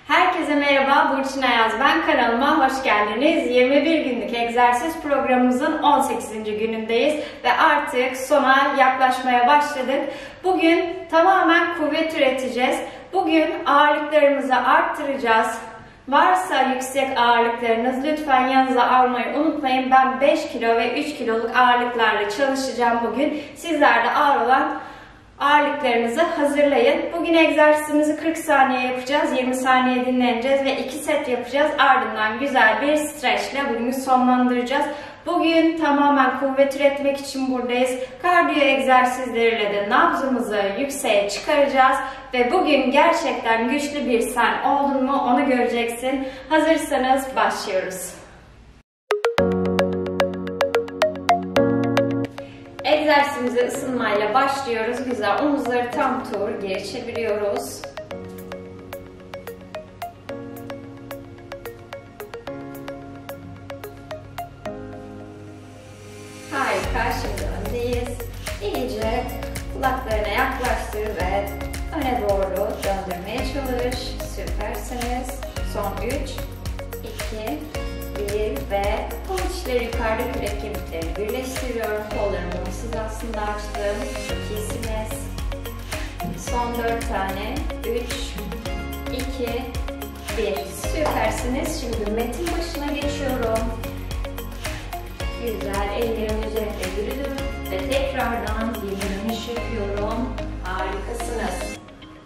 Herkese merhaba, Burçin Ayaz ben, kanalıma hoş geldiniz. 21 günlük egzersiz programımızın 18. günündeyiz ve artık sona yaklaşmaya başladık. Bugün tamamen kuvvet üreteceğiz. Bugün ağırlıklarımızı arttıracağız. Varsa yüksek ağırlıklarınız lütfen yanınıza almayı unutmayın. Ben 5 kilo ve 3 kiloluk ağırlıklarla çalışacağım bugün. Sizler de ağır olan ağırlıklarınızı hazırlayın. Bugün egzersizimizi 40 saniye yapacağız. 20 saniye dinleneceğiz ve 2 set yapacağız. Ardından güzel bir streçle bugünü sonlandıracağız. Bugün tamamen kuvvet üretmek için buradayız. Kardiyo egzersizleriyle de nabzımızı yükseğe çıkaracağız. Ve bugün gerçekten güçlü bir sen oldun mu onu göreceksin. Hazırsanız başlıyoruz. Egzersizimize ısınmayla başlıyoruz. Güzel. Omuzları tam tur geri çeviriyoruz. Harika. Şimdi öndeyiz. İyice kulaklarına yaklaştır ve öne doğru döndürmeye çalış. Süpersiniz. Son 3, 2, 1 ve kol içleri yukarıda kürek kemiklerini birleştiriyorum. Kollarımı omuzsuz aslında açtım. Çok iyisiniz. Son 4 tane. 3, 2, 1. Süpersiniz. Şimdi metin başına geçiyorum. Güzel. Ellerim üzerinde yürüdüm. Ve tekrardan bir dönüş yapıyorum. Harikasınız.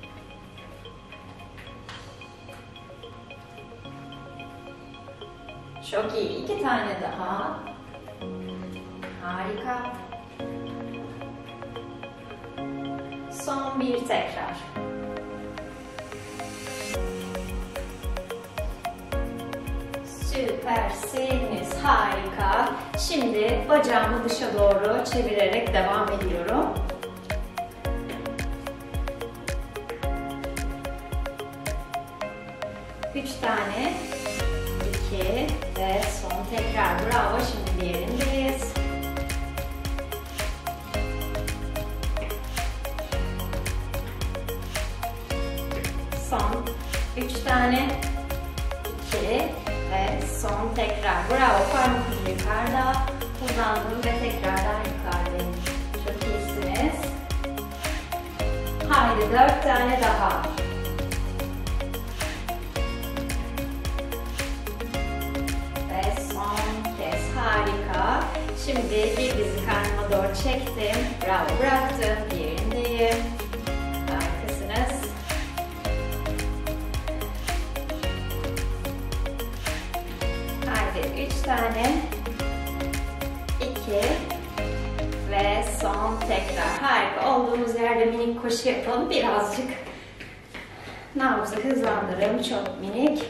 Çok iyi. 2 tane daha. Harika. Son bir tekrar. Süpersiniz. Harika. Şimdi bacağımı dışa doğru çevirerek devam ediyorum. Üç tane. 2 ve son tekrar. Bravo. Şimdi diğerindeyiz. Son 3 tane. 2 ve son tekrar. Bravo. Parmak ucu yukarıda. Uzandım ve tekrardan yukarıdayım. Çok iyisiniz. Haydi 4 tane daha. Harika. Şimdi bir dizi karnıma doğru çektim. Bravo, bıraktım. Diğerindeyim. Harikasınız. Haydi 3 tane. 2 ve son tekrar. Harika. Olduğumuz yerde minik koşu yapalım. Birazcık nabzı hızlandıralım. Çok minik.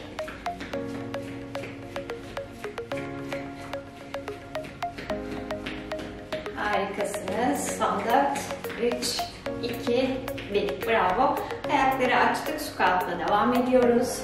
Harikasınız. Son 4, 3, 2, 1. Bravo. Ayakları açtık. Squat'la devam ediyoruz.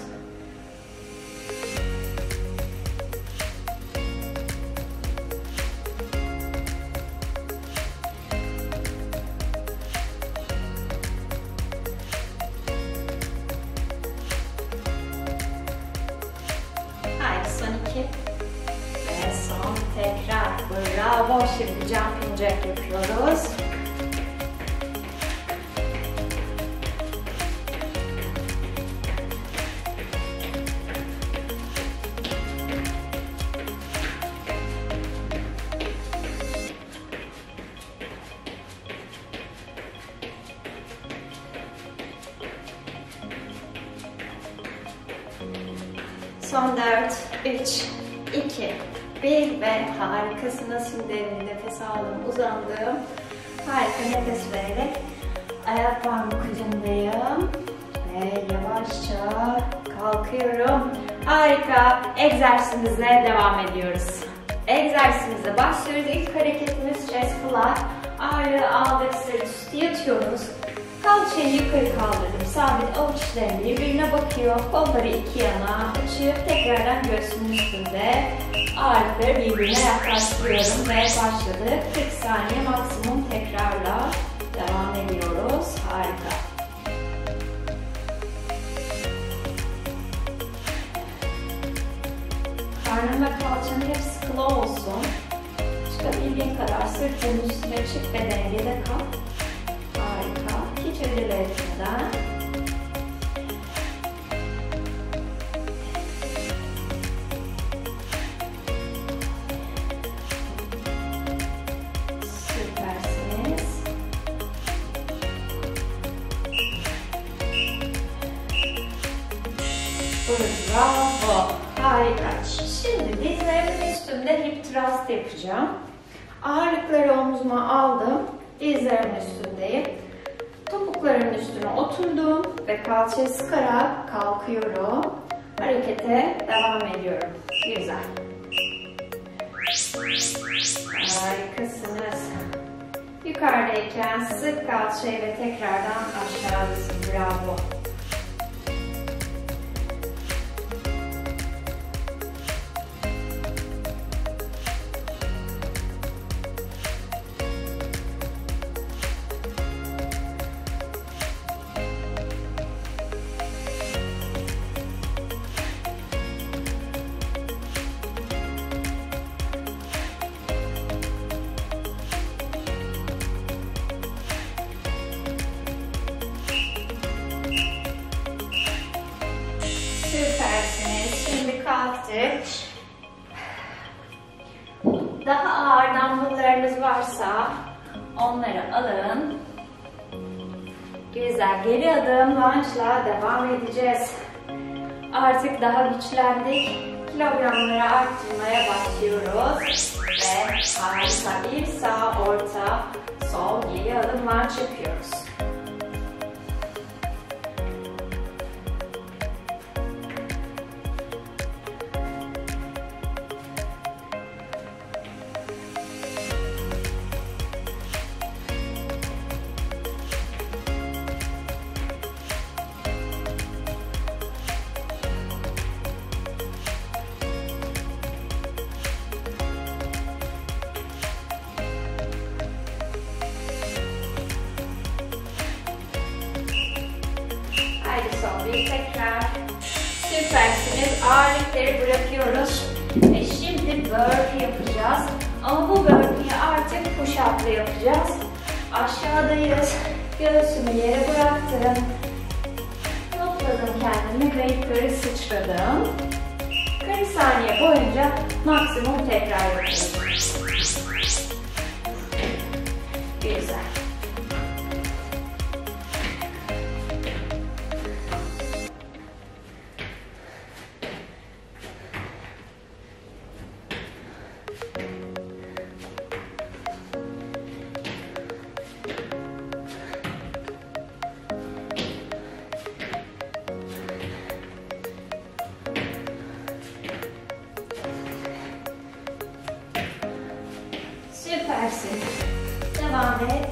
Haydi son 2. Ve son tekrar. Bravo. Şimdi jumping jack yapıyoruz. Son 4, 3, 2, 1 ve harikasınız. Şimdi derin nefes aldım, uzandım. Harika nefes vererek ayak parmak ucundayım. Ve yavaşça kalkıyorum. Harika. Egzersizimize devam ediyoruz. Egzersizimize başlıyoruz. İlk hareketimiz chest fly. Ağırlığı aldık, sırt üstü yatıyoruz. Kalçayı yukarı kaldırdım. Sabit avuç içlerim birbirine bakıyor. Kolları iki yana açıp tekrardan göğsümün üstünde ağırlıkları birbirine yaklaştırıyorum ve başladık. 40 saniye maksimum tekrarla devam ediyoruz. Harika. karnın ve kalçanın hep sıkılı olsun. Çıkabildiğin kadar sırtının üstüne çık ve dengede kal. Harika. Hiç acele etmeden. Süpersiniz. Bravo. Harika. Şimdi dizlerimin üstünde hip thrust yapacağım. Ağırlıkları omzuma aldım. Dizlerimin üstündeyim. Topuklarımın üstüne oturdum ve kalçayı sıkarak kalkıyorum. Harekete devam ediyorum. Güzel. Harikasınız. Yukarıdayken sık kalçayı ve tekrardan aşağıdasın. Bravo. Süpersiniz. Şimdi kalktık. Daha ağır dumbbelllarınız varsa onları alın. Güzel. Geri adım lunge'la devam edeceğiz. Artık daha güçlendik. Kilogramları arttırmaya başlıyoruz. Ve harika. Bir sağ, orta, sol, geri adım lunge yapıyoruz. Haydi son bir tekrar. Süpersiniz. Ağırlıkları bırakıyoruz. Ve şimdi burpee yapacağız. Ama bu burpee'yi artık push-up'la yapacağız. Aşağıdayız. Göğsümü yere bıraktım. Topladım kendimi ve yukarı sıçradım. 40 saniye boyunca maksimum tekrar yapıyoruz. Güzel. Süpersin. Devam et.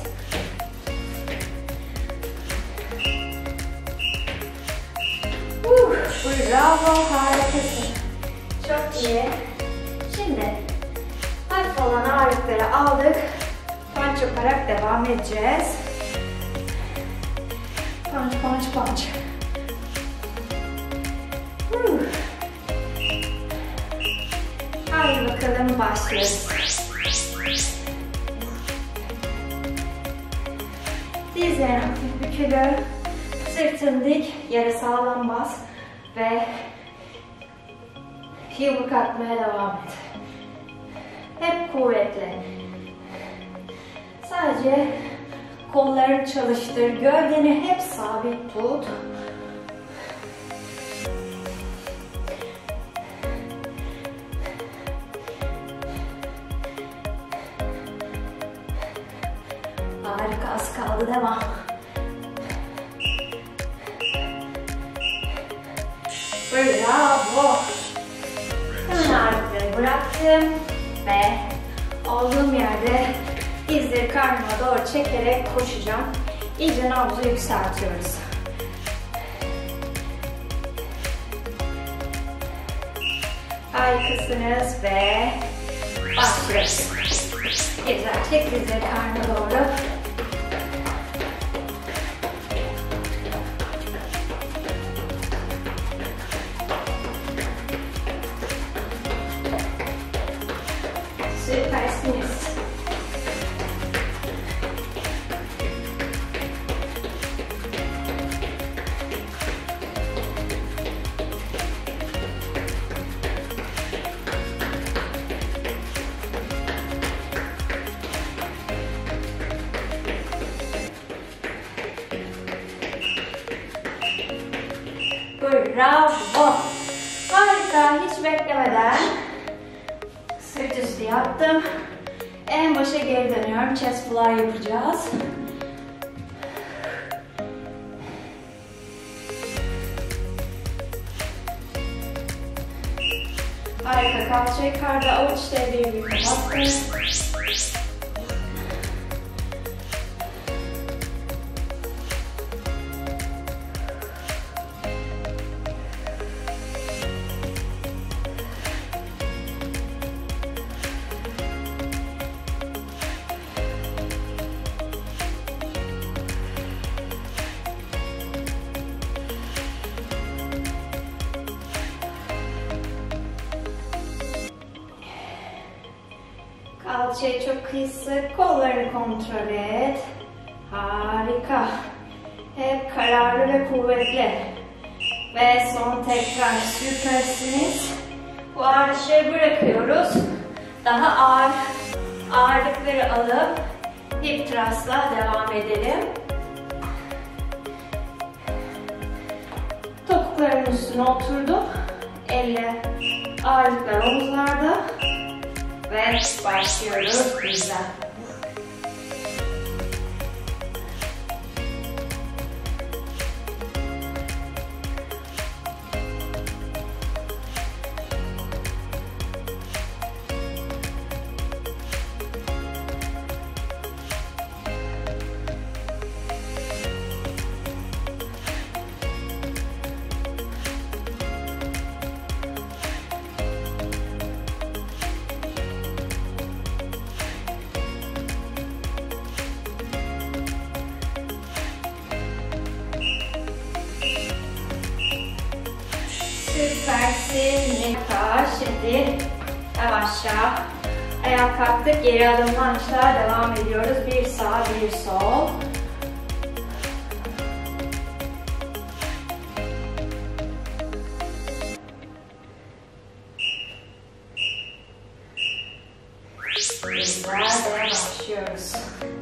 Bravo, harikasın. Çok iyi. Şimdi hafif olan ağırlıkları aldık. Punch yaparak devam edeceğiz. Punch, punch, punch. Haydi bakalım başlıyoruz. Dizlerin hafif bükülü, sırtın dik, yere sağlam bas ve yumruk atmaya devam et. Hep kuvvetli. Sadece kollarını çalıştır, gövdeni hep sabit tut. Harika, az kaldı, devam. Bravo. Hemen ağırlıkları bıraktım ve olduğum yerde dizleri karnıma doğru çekerek koşacağım. İyice nabzı yükseltiyoruz. Harikasınız ve başlıyoruz. Güzel, çek dizleri karnına doğru. Bravo. Harika. Hiç beklemeden sırt üstü yaptım. En başa geri dönüyorum. Chest fly yapacağız. Harika. Kalça yukarıda. Avuç içleri bir kapattım. Kalçayı çok sık, kollarını kontrol et. Harika. Hep kararlı ve kuvvetli. Ve son tekrar, süpersiniz. Bu ağırlıkları bırakıyoruz. Daha ağır ağırlıkları alıp hip thrust'la devam edelim. Topukların üstüne oturduk. Elle ağırlıklar omuzlarda. Ve başlıyoruz bizden. Süpersin. Şimdi yavaşça ayağa kalktık. Geri adımdan aşağı devam ediyoruz. Bir sağ, bir sol. Bizler de başlıyoruz.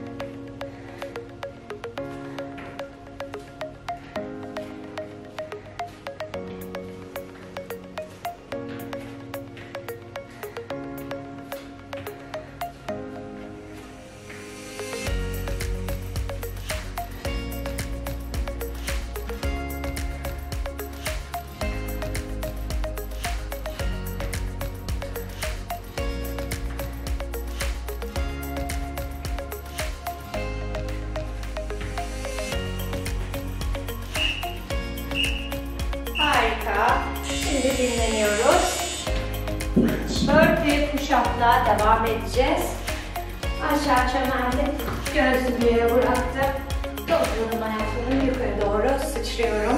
Şimdi dinleniyoruz. Burpee push-up'la devam edeceğiz. Aşağı çömeldim. Gözlüğü bıraktım. Topladım ayaklarımı yukarı doğru sıçrıyorum.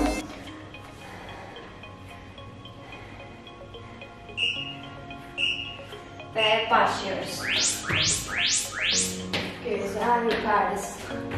Ve başlıyoruz. Güzel yukarıdasın.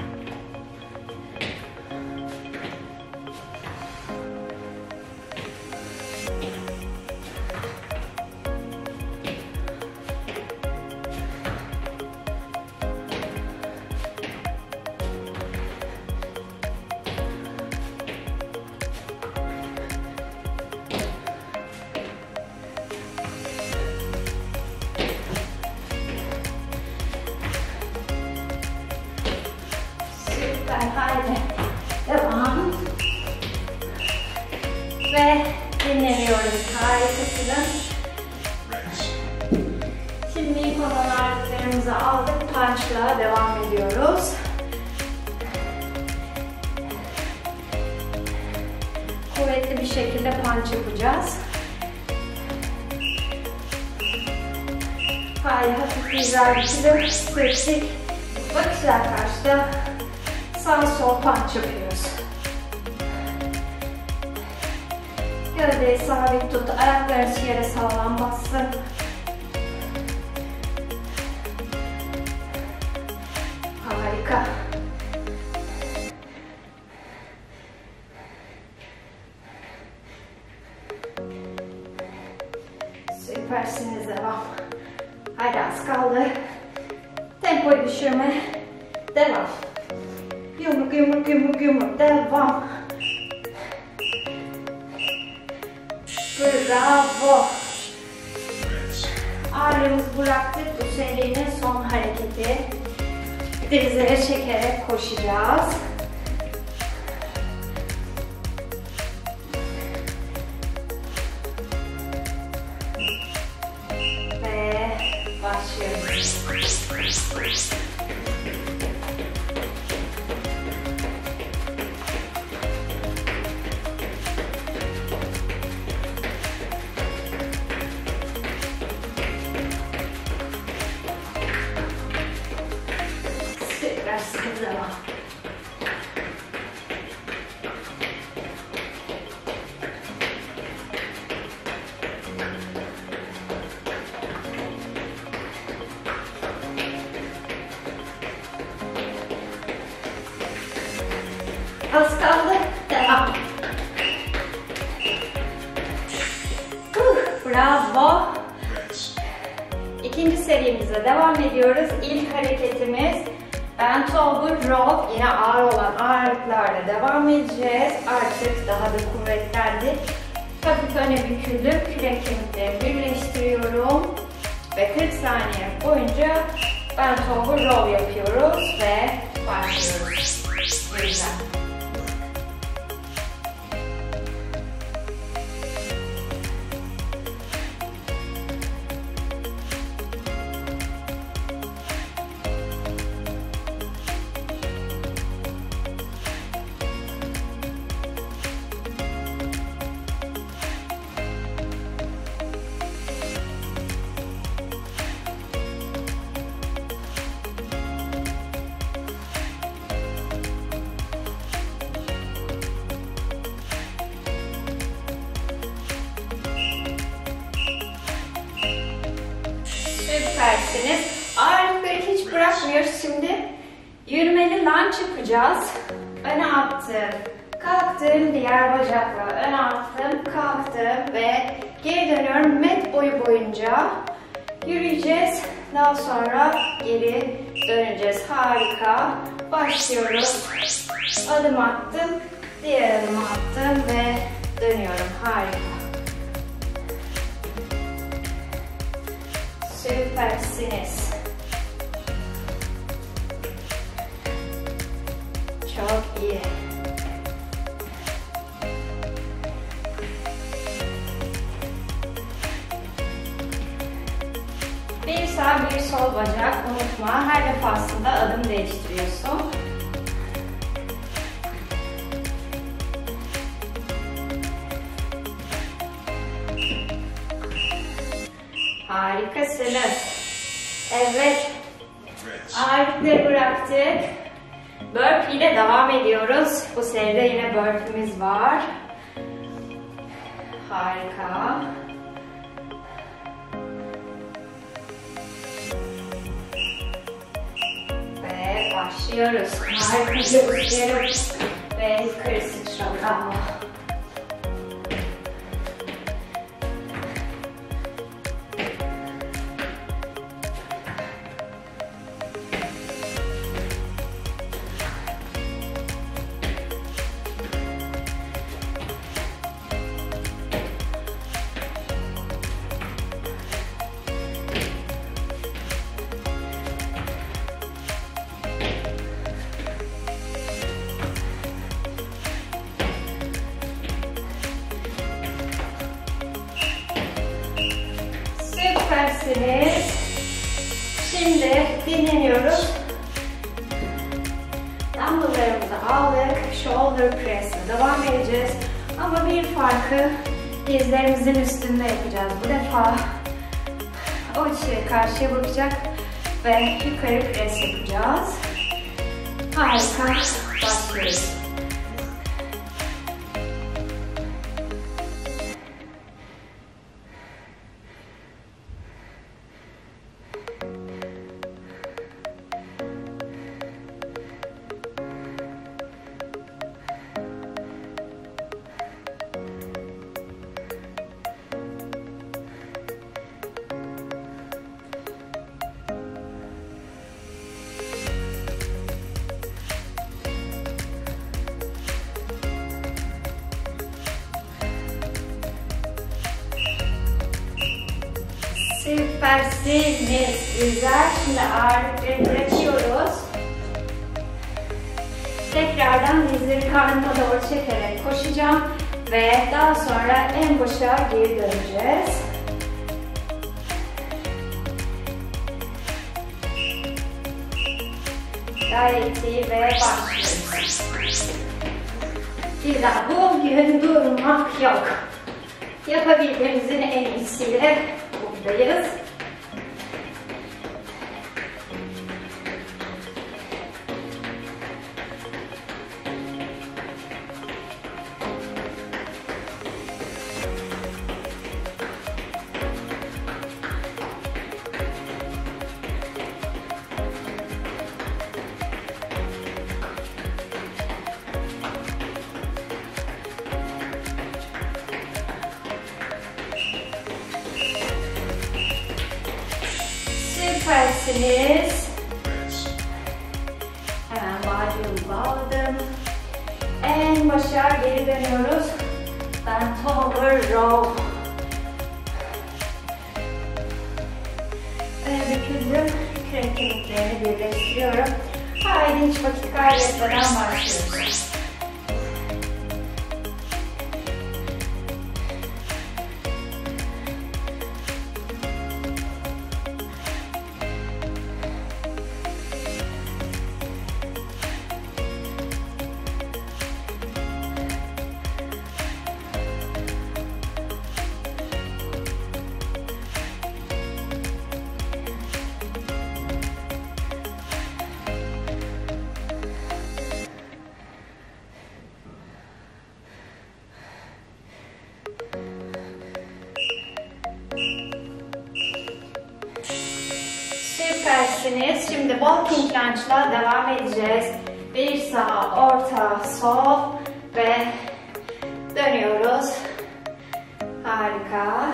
Haydi devam ve dinleniyoruz. Harikasınız. Şimdi ilk olan ağırlıklarımızı aldık. Punch'la devam ediyoruz. Kuvvetli bir şekilde punch yapacağız. Haydi hafif güzel bir sırt. Bak güzel karşıda. Sağ sol punch yapıyoruz. Gövdeyi sabit tut. Ayaklarınız yere sağlam bassın. Harika. Süpersiniz, devam. Haydi az kaldı. Tempoyu düşürme. Devam. Yumruk yumruk yumruk yumruk. Devam. Bravo. Ağırlığımızı bıraktık. Bu serinin son hareketi. Dizlere çekerek koşacağız. Ve başlıyoruz. Devam. Az kaldı. Devam. Bravo. İkinci serimize devam ediyoruz. İlk hareketimiz bent over row. Yine ağır olan ağırlıklarla devam edeceğiz. Artık daha da kuvvetlendik. Hafif öne büküldüm. Kürek kemiklerimi birleştiriyorum. Ve 40 saniye boyunca bent over row yapıyoruz ve başlıyoruz. Güzel. Süpersiniz. Ağırlıkları hiç bırakmıyoruz. Şimdi yürümeli lunge yapacağız. Öne attım, kalktım, diğer bacakla öne attım, kalktım ve geri dönüyorum. Mat boyu boyunca yürüyeceğiz. Daha sonra geri döneceğiz. Harika. Başlıyoruz. Adım attım, diğer adımı attım ve dönüyorum. Harika. Süpersiniz. Çok iyi. Bir sağ bir sol bacak unutma. Her defasında adım değiştiriyorsun. Harikasınız. Evet. Ağırlıkları bıraktık. Burpee ile devam ediyoruz. Bu seride yine burpee'miz var. Harika. Ve başlıyoruz. Harika göğüsleri ve yukarı sıçra. Bravo. Süpersiniz. Şimdi dinleniyoruz. Dumbbell'larımızı aldık. Shoulder press'e devam edeceğiz. Ama bir farkı dizlerimizin üstünde yapacağız. Bu defa o içeri karşıya bakacak ve yukarı press yapacağız. Harika. Başlıyoruz. Süpersiniz. Güzel. Şimdi ağırlıkları bırakıyoruz. Tekrardan dizleri karnıma doğru çekerek koşacağım ve daha sonra en başa geri döneceğiz. Gayet iyi ve başlıyoruz. Güzel. Bugün durmak yok. Yapabildiğimizin en iyisiyle buradayız. Süpersiniz. Hemen bağcığımı bağladım. En başa geri dönüyoruz. Bent over row. Ve büküldüm. Kürek kemiklerini birleştiriyorum. Haydi hiç vakit kaybetmeden başlıyoruz. Süpersiniz. Şimdi walking lunge'la devam edeceğiz. Bir sağ, orta, sol ve dönüyoruz. Harika.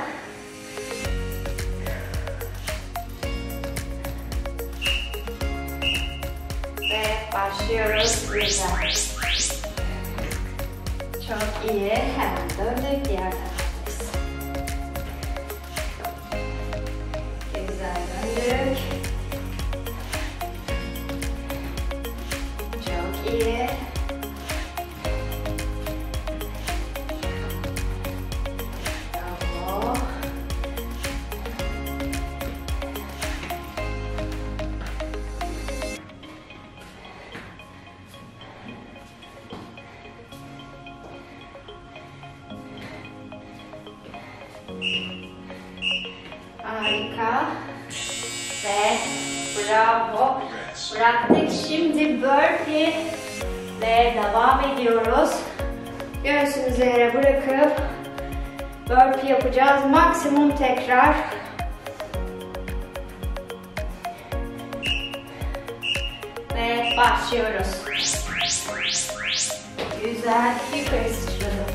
Ve başlıyoruz. Güzel. Çok iyi. Hemen döndük. Diğer taraftayız. Güzel döndük. Çok iyi. Bravo. Harika. Ve bravo. Bıraktık. Şimdi burpee ile devam ediyoruz. Göğsümüzü yere bırakıp burpee yapacağız. Maksimum tekrar. Ve başlıyoruz. Güzel. Yukarı sıçradım.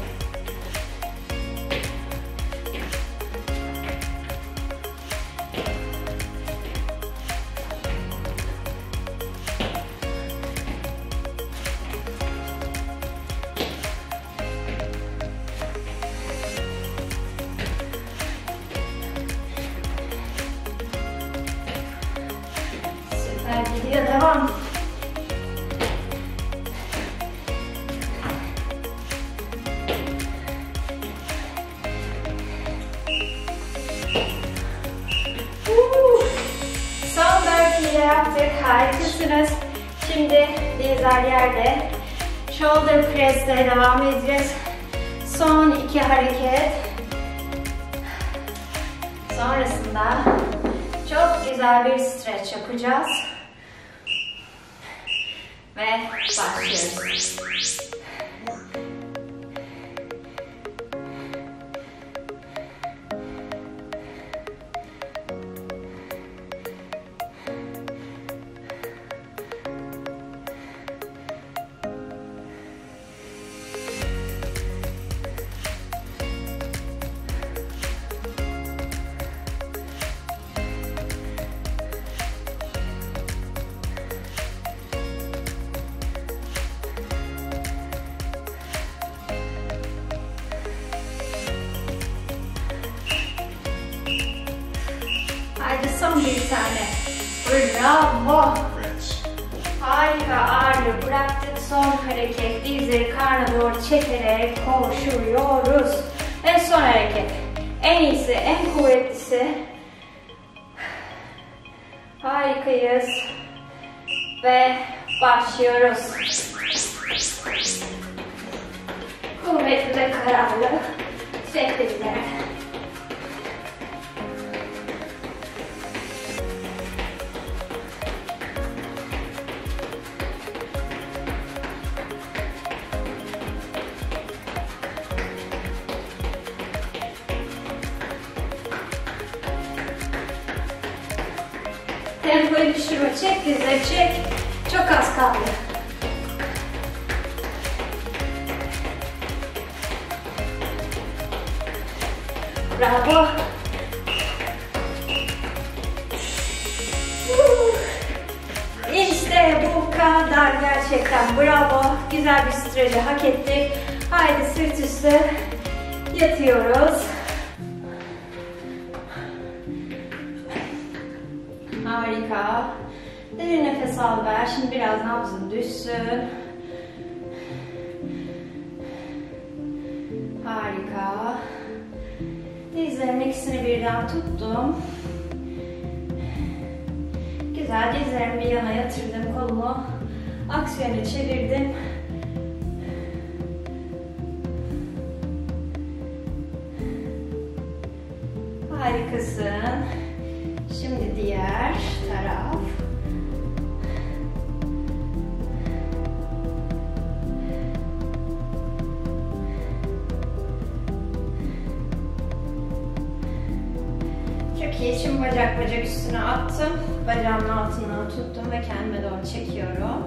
Gidiyor, devam. Son burpee yaptık. Harikasınız. Şimdi dizler yerde. Shoulder press ile devam edeceğiz. Son 2 hareket. Sonrasında çok güzel bir stretch yapacağız. Ve başlıyoruz. Haydi son bir tane. Bravo. Harika, ağırlığı bıraktık. Son hareket. Dizleri karnına doğru çekerek koşuyoruz. Ve son hareket. En iyisi, en kuvvetlisi. Harikayız. Ve başlıyoruz. Kuvvetli ve kararlı şekilde. Tempoyu düşürme, çek dizleri, çek. Çok az kaldı. Bravo. İşte bu kadar gerçekten. Bravo. Güzel bir streci hak ettik. Haydi sırt üstü yatıyoruz. Harika. Derin nefes al ver. Şimdi biraz nabzın düşsün. Harika. Dizlerimin ikisini birden tuttum. Güzel. Dizlerimi bir yana yatırdım. Kolumu aksi yöne çevirdim. Harikasın. Şimdi diğer taraf. Çok iyi. Şimdi bacak üstüne attım. Bacağımın altından tuttum ve kendime doğru çekiyorum.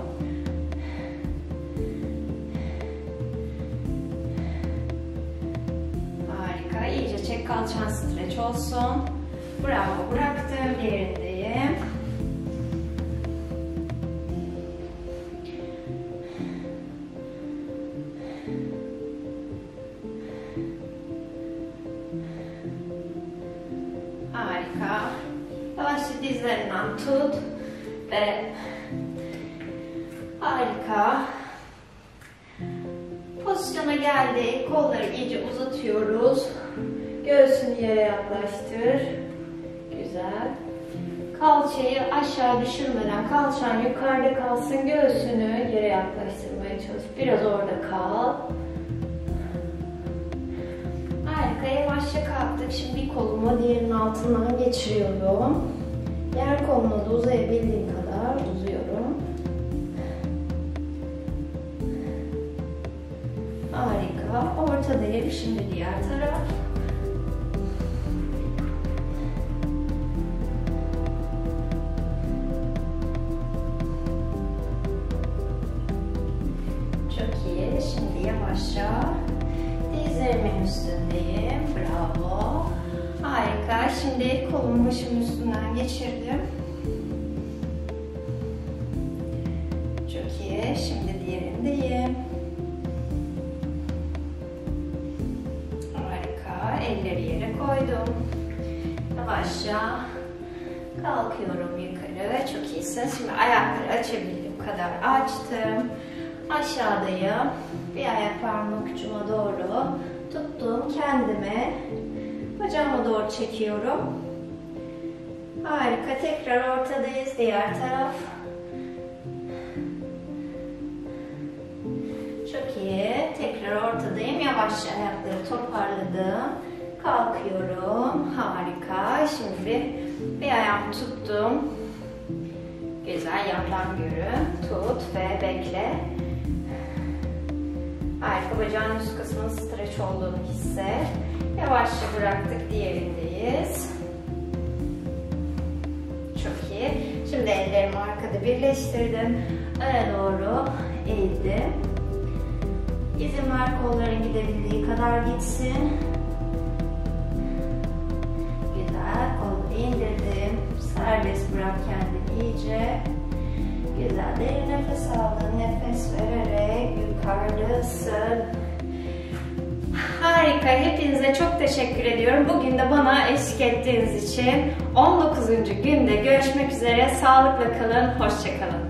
Harika. İyice çek, kalçan streç olsun. Bravo, bıraktım, yerindeyim. Harika. Yavaşça dizlerinden tut ve harika. Pozisyona geldik. Kolları iyice uzatıyoruz. Göğsünü yere yaklaştır. Güzel. Kalçayı aşağı düşürmeden, kalçan yukarıda kalsın, göğsünü yere yaklaştırmaya çalış. Biraz orada kal. Harika, yavaşça kalktık. Şimdi bir kolumu diğerinin altından geçiriyorum. Diğer koluma da uzayabildiğim kadar uzuyorum. Harika. Ortadayım. Şimdi diğer taraf. Şimdi yavaşça dizlerimin üstündeyim. Bravo. Harika. Şimdi kolumu başımın üstünden geçirdim. Çok iyi. Şimdi diğerindeyim. Harika. Elleri yere koydum. Yavaşça kalkıyorum yukarı. Çok iyisin. Şimdi ayakları açabildiğim kadar açtım. Aşağıdayım. Bir ayak parmak ucuma doğru tuttum. Kendime bacağıma doğru çekiyorum. Harika. Tekrar ortadayız. Diğer taraf. Çok iyi. Tekrar ortadayım. Yavaşça ayakları toparladım. Kalkıyorum. Harika. Şimdi bir ayağımı tuttum. Güzel. Yandan görün. Tut ve bekle. Harika, bacağın üst kısmının streç olduğunu hisset. Yavaşça bıraktık, diğerindeyiz. Çok iyi. Şimdi ellerimi arkada birleştirdim. Öne doğru eğildim. İzin ver kolların gidebildiği kadar gitsin. Güzel, kolu indirdim. Serbest bırak kendini iyice. Güzel, derin nefes aldın. Nefes vererek yukarıdasın. Harika, hepinize çok teşekkür ediyorum. Bugün de bana eşlik ettiğiniz için 19. günde görüşmek üzere. Sağlıkla kalın, hoşça kalın.